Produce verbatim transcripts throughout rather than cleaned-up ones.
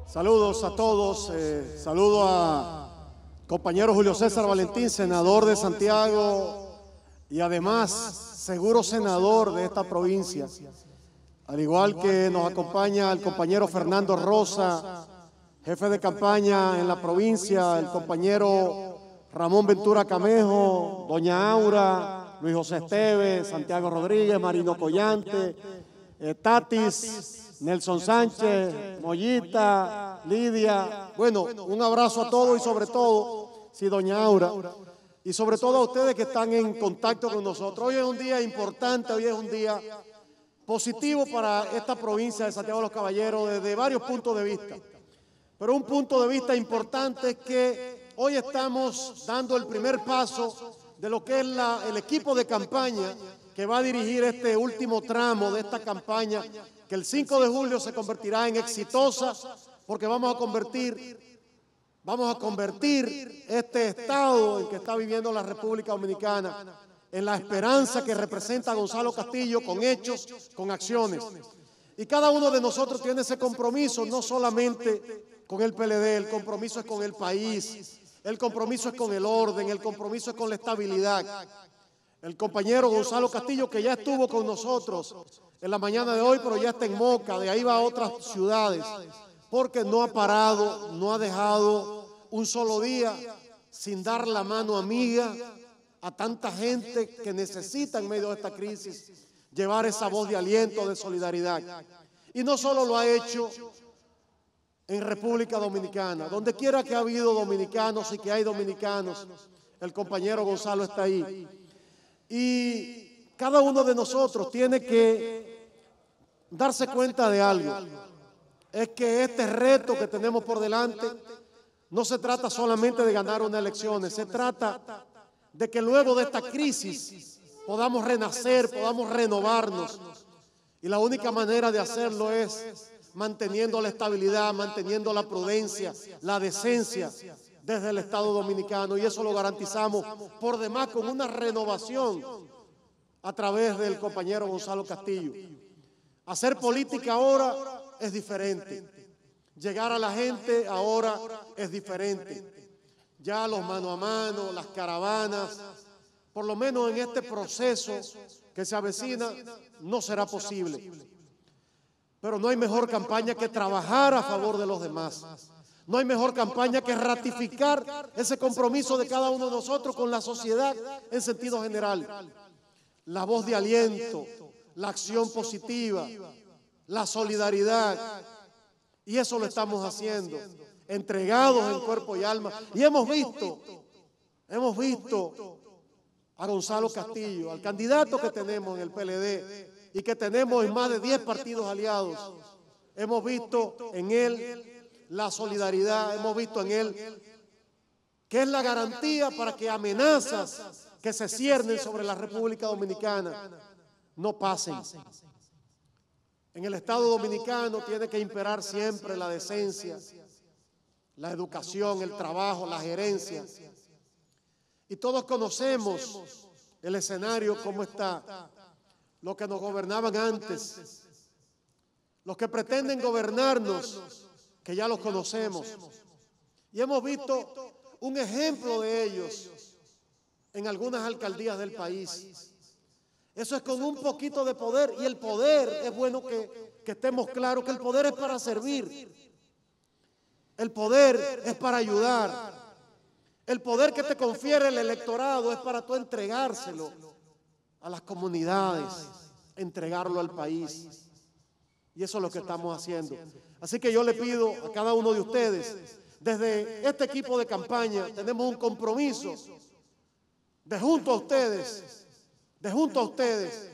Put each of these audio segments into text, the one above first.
Saludos a todos, eh, saludo a compañero Julio César Valentín, senador de Santiago y además seguro senador de esta provincia, al igual que nos acompaña el compañero Fernando Rosa, jefe de campaña en la provincia, el compañero Ramón Ventura Camejo, doña Aura, Luis José Esteves, Santiago Rodríguez, Marino Collante, eh, Tatis, Nelson Sánchez, Mollita, Lidia. Bueno, un abrazo a todos y sobre todo, sí, doña Aura, y sobre todo a ustedes que están en contacto con nosotros. Hoy es un día importante, hoy es un día positivo para esta provincia de Santiago de los Caballeros desde varios puntos de vista. Pero un punto de vista importante es que hoy estamos dando el primer paso de lo que es la, el equipo de campaña que va a dirigir este último tramo de esta campaña, que el cinco de julio se convertirá en exitosa, porque vamos a convertir, vamos a convertir este estado en que está viviendo la República Dominicana en la esperanza que representa a Gonzalo Castillo, con hechos, con acciones. Y cada uno de nosotros tiene ese compromiso, no solamente con el P L D, el compromiso es con el país, el compromiso es con el orden, el compromiso es con la estabilidad. El compañero Gonzalo Castillo, que ya estuvo con nosotros en la mañana de hoy, pero ya está en Moca, de ahí va a otras ciudades, porque no ha parado, no ha dejado un solo día sin dar la mano amiga a tanta gente que necesita en medio de esta crisis llevar esa voz de aliento, de solidaridad. Y no solo lo ha hecho en República Dominicana, donde quiera que ha habido dominicanos y que hay dominicanos, el compañero Gonzalo está ahí. Y cada uno de nosotros tiene que darse cuenta de algo, es que este reto que tenemos por delante no se trata solamente de ganar unas elecciones, se trata de que luego de esta crisis podamos renacer, podamos renovarnos. Y la única manera de hacerlo es manteniendo la estabilidad, manteniendo la prudencia, la decencia desde el Estado Dominicano, y eso lo garantizamos por demás con una renovación a través del compañero Gonzalo Castillo. Hacer política ahora es diferente, llegar a la gente ahora es diferente. Ya los mano a mano, las caravanas, por lo menos en este proceso que se avecina, no será posible. Pero no hay mejor campaña que trabajar a favor de los demás. No hay mejor campaña que ratificar ese compromiso de cada uno de nosotros con la sociedad en sentido general. La voz de aliento, la acción positiva, la solidaridad. Y eso lo estamos haciendo, entregados en cuerpo y alma. Y hemos visto, hemos visto a Gonzalo Castillo, al candidato que tenemos en el P L D y que tenemos en más de diez partidos aliados. Hemos visto en él la solidaridad, hemos visto en él que es la garantía para que amenazas que se ciernen sobre la República Dominicana no pasen. En el Estado Dominicano tiene que imperar siempre la decencia, la educación, el trabajo, la gerencia. Y todos conocemos el escenario como está. Los que nos gobernaban antes, los que pretenden gobernarnos, que ya los conocemos. Y hemos visto un ejemplo de ellos en algunas alcaldías del país. Eso es con un poquito de poder, y el poder, es bueno que, que estemos claros que el poder es para servir. El poder es para ayudar. El poder que te confiere el electorado es para tú entregárselo a las comunidades, entregarlo al país. Y eso es lo que estamos haciendo. Así que yo le pido a cada uno de ustedes, desde este equipo de campaña tenemos un compromiso de junto a ustedes, de junto a ustedes,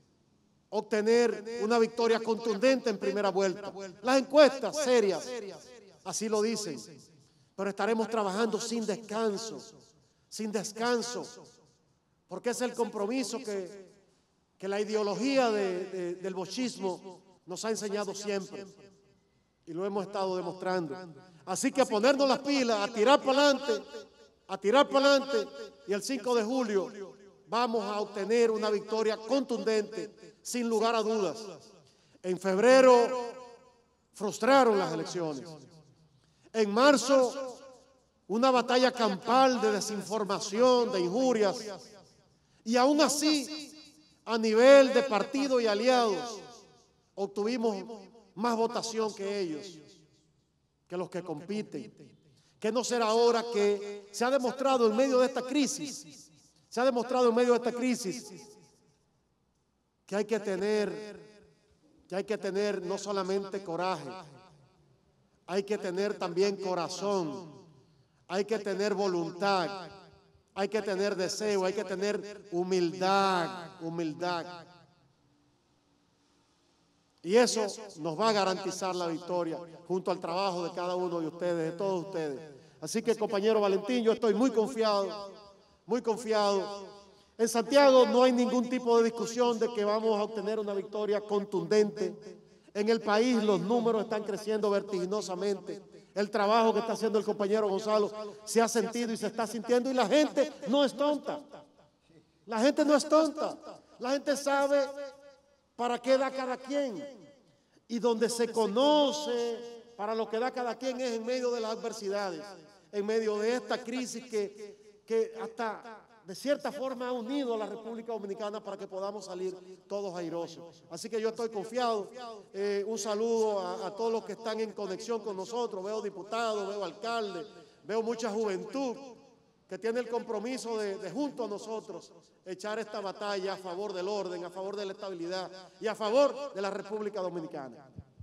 obtener una victoria contundente en primera vuelta. Las encuestas serias así lo dicen, pero estaremos trabajando sin descanso, sin descanso, porque es el compromiso que, que la ideología de, de, del bochismo nos ha enseñado siempre, y lo hemos estado demostrando. Así que a ponernos las pilas, a tirar para adelante, a tirar para adelante, y el cinco de julio vamos a obtener una victoria contundente, sin lugar a dudas. En febrero frustraron las elecciones. En marzo, una batalla campal de desinformación, de injurias. Y aún así, a nivel de partido y aliados, obtuvimos más votación que ellos, que los que compiten. Que no será ahora que se ha demostrado en medio de esta crisis, se ha demostrado en medio de esta crisis que hay que tener, que hay que tener no solamente coraje, hay que tener también corazón, hay que tener voluntad, hay que tener deseo, hay que tener humildad, humildad. Y eso nos va a garantizar la victoria junto al trabajo de cada uno de ustedes, de todos ustedes. Así que, compañero Valentín, yo estoy muy confiado, muy confiado. En Santiago no hay ningún tipo de discusión de que vamos a obtener una victoria contundente. En el país los números están creciendo vertiginosamente. El trabajo que está haciendo el compañero Gonzalo se ha sentido y se está sintiendo, y la gente no es tonta. La gente no es tonta. La gente sabe para qué da cada quien. Y donde se conoce para lo que da cada quien es en medio de las adversidades, en medio de esta crisis que, que hasta de cierta forma ha unido a la República Dominicana para que podamos salir todos airosos. Así que yo estoy confiado. Eh, un saludo a, a todos los que están en conexión con nosotros. Veo diputados, veo alcaldes, veo mucha juventud que tiene el compromiso de, de junto a nosotros echar esta batalla a favor del orden, a favor de la estabilidad y a favor de la República Dominicana.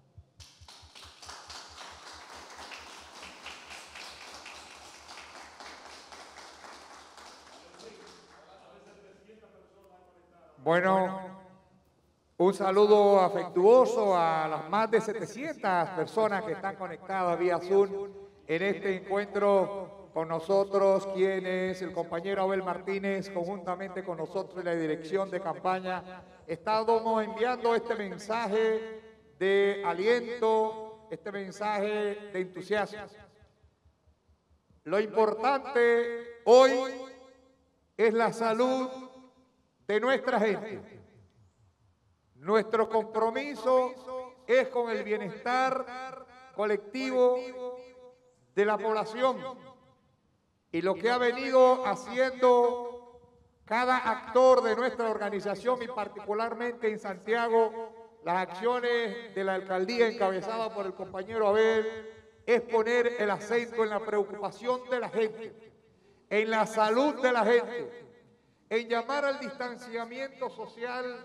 Bueno, un saludo afectuoso a las más de setecientas personas que están conectadas vía Zoom en este encuentro con nosotros, quien es el compañero Abel Martínez, conjuntamente con nosotros en la dirección de campaña. Estamos enviando este mensaje de aliento, este mensaje de entusiasmo. Lo importante hoy es la salud de nuestra gente. Nuestro compromiso es con el bienestar colectivo de la población. Y lo que ha venido haciendo cada actor de nuestra organización y particularmente en Santiago, las acciones de la alcaldía encabezada por el compañero Abel, es poner el acento en la preocupación de la gente, en la salud de la gente, en llamar al distanciamiento social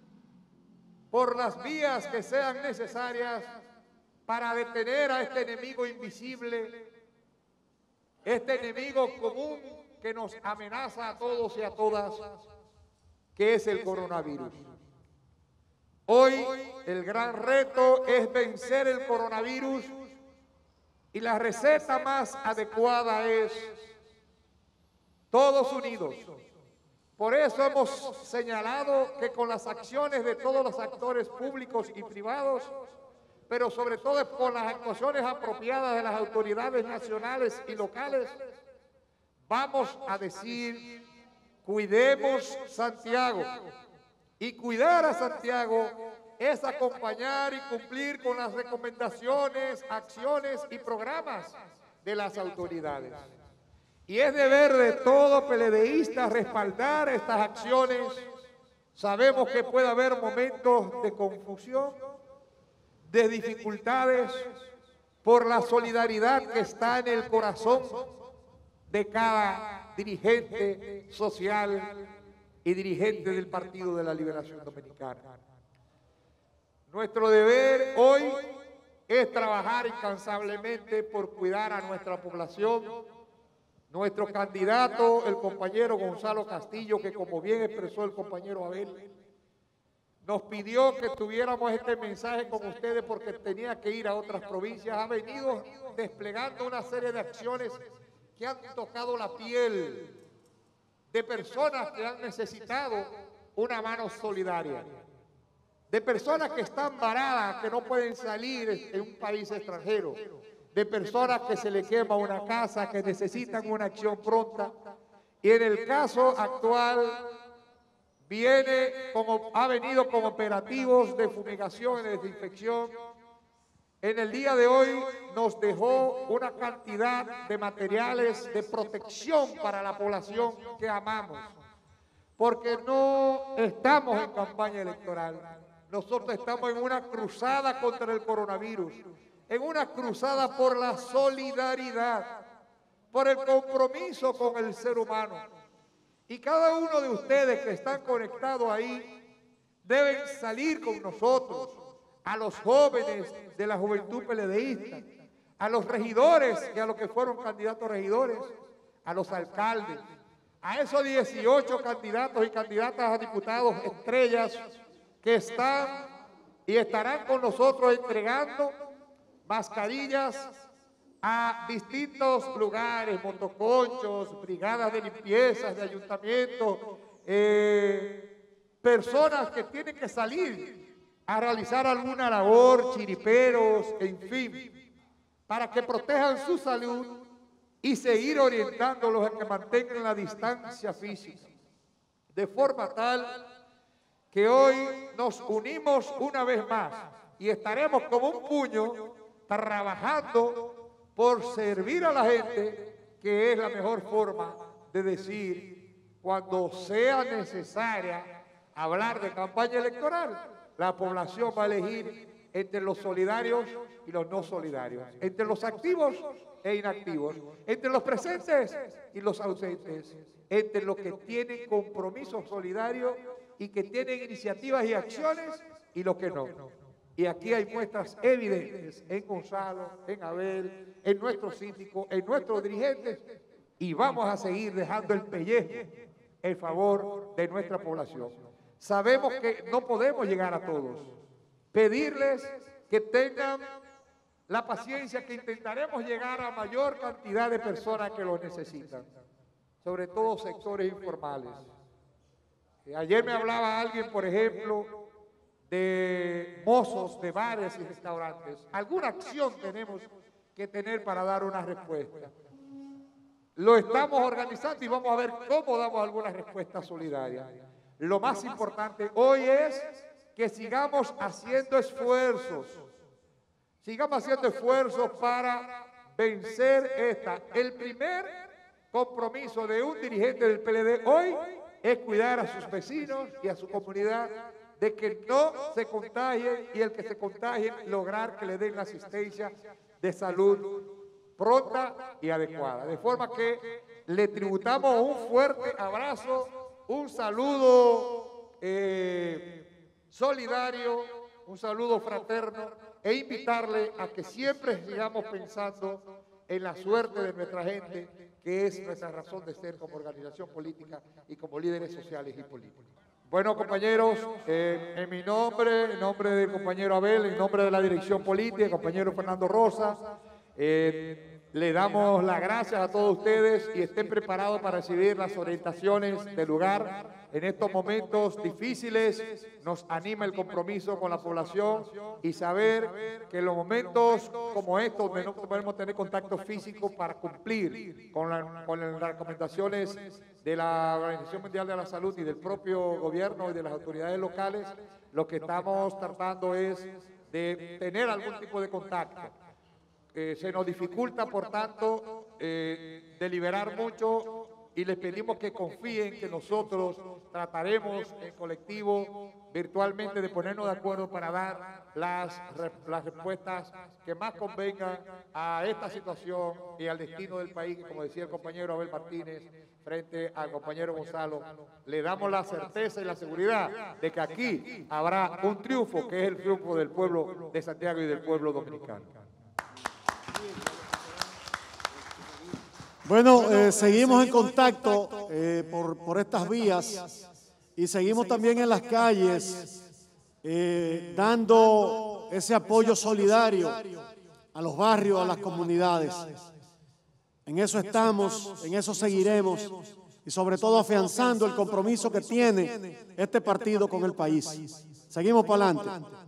por las vías que sean necesarias para detener a este enemigo invisible, este enemigo común que nos amenaza a todos y a todas, que es el coronavirus. Hoy el gran reto es vencer el coronavirus y la receta más adecuada es todos unidos. Por eso hemos señalado que con las acciones de todos los actores públicos y privados, pero sobre todo con las actuaciones apropiadas de las autoridades nacionales y locales, vamos a decir, cuidemos Santiago. Y cuidar a Santiago es acompañar y cumplir con las recomendaciones, acciones y programas de las autoridades. Y es deber de todo peledeísta respaldar estas acciones. Sabemos que puede haber momentos de confusión, de dificultades, por la solidaridad que está en el corazón de cada dirigente social y dirigente del Partido de la Liberación Dominicana. Nuestro deber hoy es trabajar incansablemente por cuidar a nuestra población. Nuestro candidato, el compañero Gonzalo Castillo, que como bien expresó el compañero Abel, nos pidió que tuviéramos este mensaje con ustedes porque tenía que ir a otras provincias. Ha venido desplegando una serie de acciones que han tocado la piel de personas que han necesitado una mano solidaria, de personas que están varadas, que no pueden salir en un país extranjero, de personas que se le quema una casa, que necesitan una acción pronta. Y en el caso actual viene como, ha venido con operativos de fumigación y desinfección en el día de hoy nos dejó una cantidad de materiales de protección para la población que amamos, porque no estamos en campaña electoral, nosotros estamos en una cruzada contra el coronavirus, en una cruzada por la solidaridad, por el compromiso con el ser humano. Y cada uno de ustedes que están conectados ahí deben salir con nosotros, a los jóvenes de la juventud peledeísta, a los regidores y a los que fueron candidatos a regidores, a los alcaldes, a esos dieciocho candidatos y candidatas a diputados estrellas que están y estarán con nosotros entregando mascarillas a distintos lugares, motoconchos, brigadas de limpieza, de ayuntamientos, eh, personas que tienen que salir a realizar alguna labor, chiriperos, en fin, para que protejan su salud y seguir orientándolos a que mantengan la distancia física, de forma tal que hoy nos unimos una vez más y estaremos como un puño trabajando por servir a la gente, que es la mejor forma de decir cuando sea necesaria hablar de campaña electoral. La población va a elegir entre los solidarios y los no solidarios, entre los activos e inactivos, entre los presentes y los ausentes, entre los que tienen compromisos solidarios y que tienen iniciativas y acciones y los que no. Y aquí hay muestras evidentes en Gonzalo, en Abel, en nuestros síndicos, en nuestros dirigentes, y vamos a seguir dejando el pellejo en favor de nuestra población. Sabemos que no podemos llegar a todos. Pedirles que tengan la paciencia, que intentaremos llegar a mayor cantidad de personas que lo necesitan, sobre todo sectores informales. Ayer me hablaba alguien, por ejemplo, de mozos de bares y restaurantes. Alguna acción tenemos que tener para dar una respuesta. Lo estamos organizando y vamos a ver cómo damos alguna respuesta solidaria. Lo más importante hoy es que sigamos haciendo esfuerzos, sigamos haciendo esfuerzos para vencer esta. El primer compromiso de un dirigente del P L D hoy es cuidar a sus vecinos y a su comunidad de que no se contagien, y el que se contagien lograr que le den la asistencia de salud pronta y adecuada. De forma que le tributamos un fuerte abrazo, un saludo eh, solidario, un saludo fraterno, e invitarle a que siempre sigamos pensando en la suerte de nuestra gente, que es nuestra razón de ser como organización política y como líderes sociales y políticos. Bueno, compañeros, eh, en mi nombre, en nombre del compañero Abel, en nombre de la dirección política, el compañero Fernando Rosa, eh, le damos las gracias a todos ustedes y estén preparados para recibir las orientaciones del lugar. En estos momentos difíciles nos anima el compromiso con la población y saber que en los momentos como estos, donde no podemos tener contacto físico para cumplir con, la, con las recomendaciones de la Organización Mundial de la Salud y del propio gobierno y de las autoridades locales, lo que estamos tratando es de tener algún tipo de contacto. Eh, se nos dificulta, por tanto, eh, deliberar mucho, y les pedimos que confíen que nosotros trataremos en colectivo, virtualmente, de ponernos de acuerdo para dar las, las respuestas que más convengan a esta situación y al destino del país, que, como decía el compañero Abel Martínez, frente al compañero Gonzalo, le damos la certeza y la seguridad de que aquí habrá un triunfo, que es el triunfo del pueblo de Santiago y del pueblo dominicano. Bueno, eh, seguimos en contacto eh, por, por estas vías y seguimos también en las calles eh, dando ese apoyo solidario a los barrios, a las comunidades. En eso estamos, en eso seguiremos y sobre todo afianzando el compromiso que tiene este partido con el país. Seguimos para adelante.